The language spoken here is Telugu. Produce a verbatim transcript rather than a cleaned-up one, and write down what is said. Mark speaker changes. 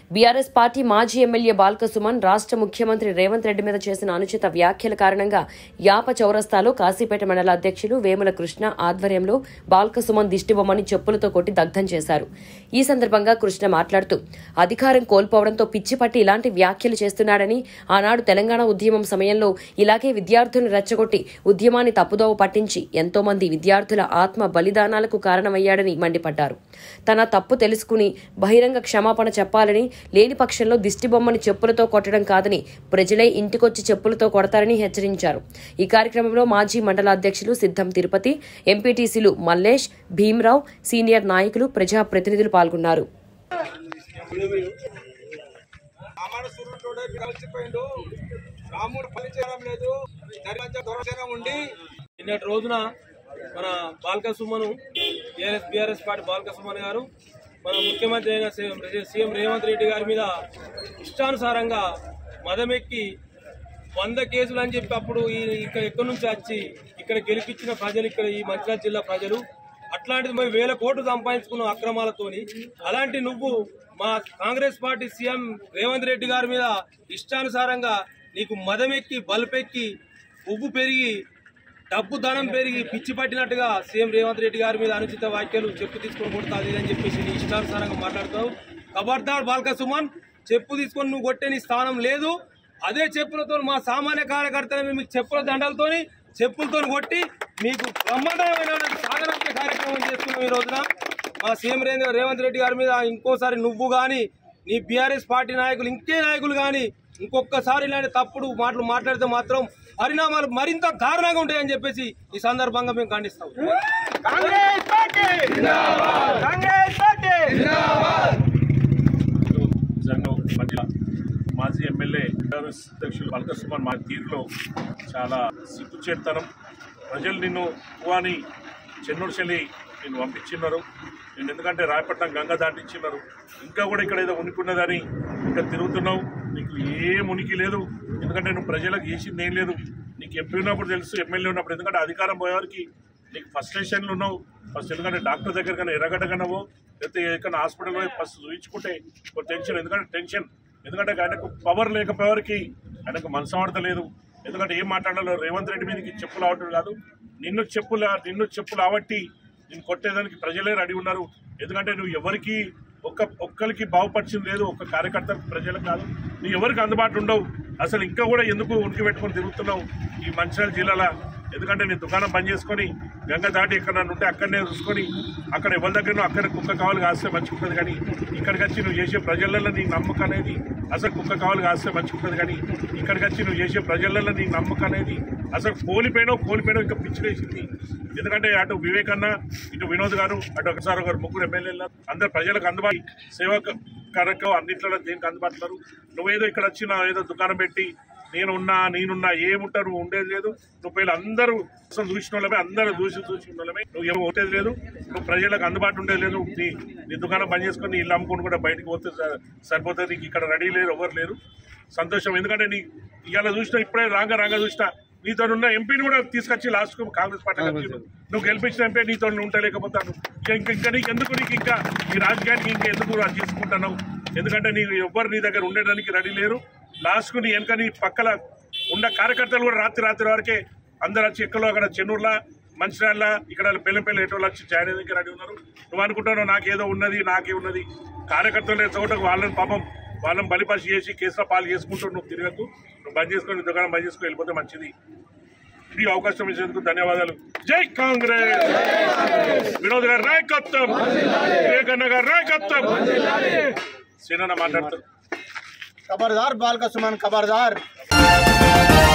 Speaker 1: బీఆర్ఎస్ పార్టీ మాజీ ఎమ్మెల్యే బాల్క సుమన్ రాష్ట్ర ముఖ్యమంత్రి రేవంత్ రెడ్డి మీద చేసిన అనుచిత వ్యాఖ్యల కారణంగా యాప చౌరస్తాలో కాశీపేట మండల అధ్యక్షులు వేముల కృష్ణ ఆధ్వర్యంలో బాల్క సుమన్ దిష్టిబొమ్మని చెప్పులతో కొట్టి దగ్ధం చేశారు. ఈ సందర్భంగా కృష్ణ మాట్లాడుతూ అధికారం కోల్పోవడంతో పిచ్చిపట్టి ఇలాంటి వ్యాఖ్యలు చేస్తున్నాడని, ఆనాడు తెలంగాణ ఉద్యమం సమయంలో ఇలాగే విద్యార్థులను రెచ్చగొట్టి ఉద్యమాన్ని తప్పుదోవ పట్టించి ఎంతో మంది విద్యార్థుల ఆత్మ బలిదానాలకు కారణమయ్యాడని మండిపడ్డారు. తన తప్పు తెలుసుకుని బహిరంగ క్షమాపణ చెప్పాలని, లేని పక్షంలో దిష్టిబొమ్మని చెప్పులతో కొట్టడం కాదని ప్రజలే ఇంటికొచ్చి చెప్పులతో కొడతారని హెచ్చరించారు. ఈ కార్యక్రమంలో మాజీ మండల అధ్యక్షులు సిద్ధం తిరుపతి, ఎంపీటీసీలు మల్లేష్, భీమరావు, సీనియర్ నాయకులు, ప్రజాప్రతినిధులు పాల్గొన్నారు.
Speaker 2: నిన్నటి రోజున మన బాల్క సుమన్ బీఆర్ఎస్ పార్టీ బాల్క సుమన్ గారు మన ముఖ్యమంత్రి అయిన సీఎం రేవంత్ రెడ్డి గారి మీద ఇష్టానుసారంగా మదమెక్కి వంద కేసులు అని చెప్పి అప్పుడు ఈ ఇక్కడ ఎక్కడి నుంచి వచ్చి ఇక్కడ గెలిపించిన ప్రజలు, ఇక్కడ ఈ మంచిర్యాల జిల్లా ప్రజలు అట్లాంటిది మేము వేల కోట్లు సంపాదించుకున్న అక్రమాలతోని, అలాంటి నువ్వు మా కాంగ్రెస్ పార్టీ సీఎం రేవంత్ రెడ్డి గారి మీద ఇష్టానుసారంగా నీకు మదమెక్కి బల్పెక్కి ఉబ్బు పెరిగి డబ్బు ధనం పెరిగి పిచ్చి పట్టినట్టుగా సీఎం రేవంత్ రెడ్డి గారి మీద అనుచిత వ్యాఖ్యలు చెప్పు తీసుకొని కొడతాది అని చెప్పేసి నీ ఇష్టానుసారంగా మాట్లాడతావు. ఖబర్దార్ బాల్క సుమన్, చెప్పు తీసుకొని నువ్వు కొట్టే నీ స్థానం లేదు. అదే చెప్పులతో మా సామాన్య కార్యకర్తలు మీకు చెప్పుల దండలతోని చెప్పులతో కొట్టి మీకు బ్రహ్మాండమైన సాగనంపే కార్యక్రమం చేస్తున్నాం. ఈ రోజున మా సీఎం రేవంత్ రెడ్డి గారి మీద ఇంకోసారి నువ్వు కానీ నీ బీఆర్ఎస్ పార్టీ నాయకులు ఇంకే నాయకులు కానీ ఇంకొకసారి ఇలాంటి తప్పుడు మాటలు మాట్లాడితే మాత్రం పరిణామాలు మరింత దారుణంగా ఉంటాయని చెప్పేసి ఈ సందర్భంగా మేము ఖండిస్తాం.
Speaker 3: మాజీ ఎమ్మెల్యే బీఆర్ఎస్ అధ్యక్షులు బాల్క సుమన్ మా తీరులో చాలా సిగ్గుచేతనం. ప్రజలు నిన్ను అని చెన్నూరు చెల్లి నిన్ను పంపించినారు. నేను ఎందుకంటే రాయపట్నం గంగ దాటించినారు. ఇంకా కూడా ఇక్కడ ఏదో ఉనికున్నదని ఇంకా తిరుగుతున్నావు. నీకు ఏం ఉనికి లేదు. ఎందుకంటే నువ్వు ప్రజలకు చేసింది ఏం లేదు. నీకు ఎంపీ ఉన్నప్పుడు తెలుసు, ఎమ్మెల్యే ఉన్నప్పుడు. ఎందుకంటే అధికారం పోయేవారికి నీకు ఫస్ట్ స్టేషన్లు ఉన్నావు. ఫస్ట్ ఎందుకంటే డాక్టర్ దగ్గర కన్నా ఎర్రగడ్డ కన్నావో లేకపోతే ఎక్కడన్నా హాస్పిటల్లో ఫస్ట్ చూయించుకుంటే ఒక టెన్షన్. ఎందుకంటే టెన్షన్ ఎందుకంటే ఆయనకు పవర్ లేకపోయేవారికి ఆయనకు మనసు లేదు. ఎందుకంటే ఏం మాట్లాడాలో రేవంత్ రెడ్డి మీదకి చెప్పులు ఆవటం కాదు, నిన్ను చెప్పులు నిన్ను చెప్పులు ఆవట్టి నేను కొట్టేదానికి ప్రజలే రెడీ ఉన్నారు. ఎందుకంటే నువ్వు ఎవరికి ఒక్క ఒక్కరికి బాగుపరిచింది లేదు, ఒక్క కార్యకర్తలకు ప్రజలకు కాదు. నువ్వు ఎవరికి అందుబాటులో ఉండవు. అసలు ఇంకా కూడా ఎందుకు ఉనికి పెట్టుకొని తిరుగుతున్నావు ఈ మంచిర్యాల జిల్లాలో? ఎందుకంటే నేను దుకాణం బంద్ చేసుకొని గంగ దాటి ఎక్కడ ఉంటే అక్కడనే చూసుకొని అక్కడ ఎవరి దగ్గర అక్కడ కుక్క కావాలి కాస్తే మంచిగుంటుంది. కానీ ఇక్కడికి వచ్చి నువ్వు చేసే ప్రజలలో నీ నమ్మకం అనేది అసలు కుక్క కావాలి కాస్తే మంచిగుంటుంది. కానీ ఇక్కడికి వచ్చి నువ్వు చేసే ప్రజలలో నీ నమ్మకం అనేది అసలు కోల్పోయినావు కోల్పోయినావు ఇంకా పిచ్చిలేసింది. ఎందుకంటే అటు వివేక్ అన్న, ఇటు వినోద్ గారు, అటు ఒకసారి ఒకరు ముగ్గురు ఎమ్మెల్యేలు అందరు ప్రజలకు అందుబాటు సేవా కార్యక్రమం అన్నింటిలో దేనికి అందుబాటున్నారు. నువ్వేదో ఇక్కడ వచ్చిన ఏదో దుకాణం పెట్టి నేను ఉన్నా నేనున్నా ఏముంటారు ఉండేది లేదు. నువ్వు వీళ్ళు అందరూ అసలు చూసిన వాళ్ళమే, అందరూ చూసి చూసిన వాళ్ళమే. నువ్వు ఏమో ఉండేది లేదు, నువ్వు ప్రజలకు అందుబాటు ఉండేది లేదు. నీ నీ దుకాణం బంద్ చేసుకొని ఇల్లు అమ్ముకొని కూడా బయటకు పోతే సరిపోతుంది. నీకు ఇక్కడ రెడీ లేరు, ఎవరు లేరు. సంతోషం. ఎందుకంటే నీ ఇవాళ చూసినా ఇప్పుడే రాంగా రాంగా చూసినా నీతో ఉన్న ఎంపీని కూడా తీసుకొచ్చి లాస్ట్ కాంగ్రెస్ పార్టీ నువ్వు గెలిపించిన ఎంపీ నీతో ఉండలేకపోతాను. ఇంకా ఇంకా నీకు ఎందుకు నీకు ఇంకా ఈ రాజకీయానికి ఇంకా ఎందుకు చేసుకుంటున్నావు? ఎందుకంటే నీ ఎవ్వరు నీ దగ్గర ఉండడానికి రెడీ లేరు. లాస్ట్కు నీ వెనక నీ పక్కల ఉన్న కార్యకర్తలు కూడా రాత్రి రాత్రి వరకే అందరు వచ్చి ఎక్కడో అక్కడ చెన్నూరులో మంచిర్యాల ఇక్కడ బెల్లంపల్లి ఎటోళ్ళు వచ్చి జాయిన్ అయ్యేందుకు రెడీ ఉన్నారు. నువ్వు అనుకుంటున్నావు నాకేదో ఉన్నది నాకే ఉన్నది. కార్యకర్తలు చోటకు వాళ్ళని పాపం వాళ్ళని బలిపరిచి చేసి కేసులో పాలు చేసుకుంటూ నువ్వు తిరగకు. నువ్వు బంద్ చేసుకొని దుకాణం బంద్ చేసుకొని వెళ్ళిపోతే మంచిది. ఈ అవకాశం ఇచ్చేందుకు ధన్యవాదాలు. జై కాంగ్రెస్. వినోద్ గారు నాయకత్వం, వివేకన్న గారు నాయకత్వం. సేనన్న మాట్లాడతారు.
Speaker 4: खबरदार बाल का सुमन, खबरदार।